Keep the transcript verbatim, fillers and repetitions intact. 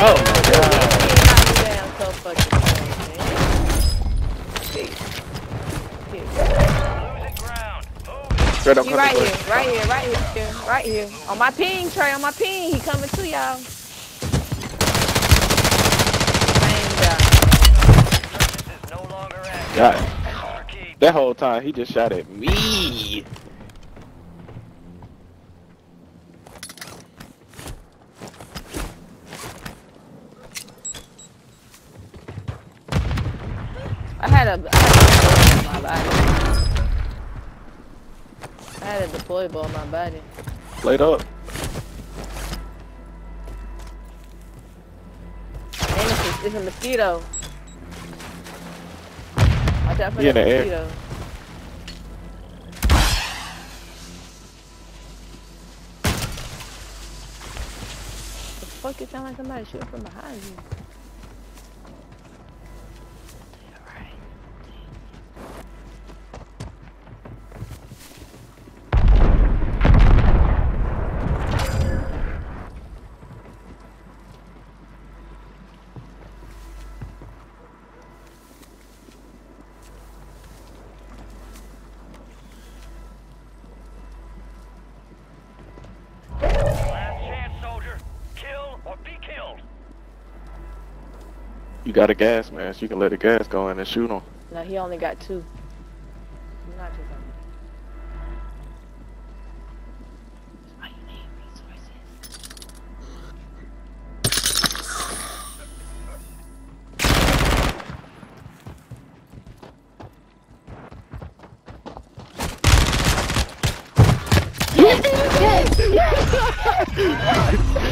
Oh my god. Damn, so fucking Straight up he coming right for here, you. right here, right here, right here. On my ping, Trey, on my ping. He coming to y'all. God. That whole time he just shot at me. I had a, I had a my body. I had a deployable on my body. Played up. And it's a, it's a mosquito. Watch out for He that in the air. mosquito. The fuck, it sound like somebody shooting from behind you. You got a gas mask. You can let the gas go in and shoot him. No, he only got two. I'm not too Why you need resources? Yes! Yes!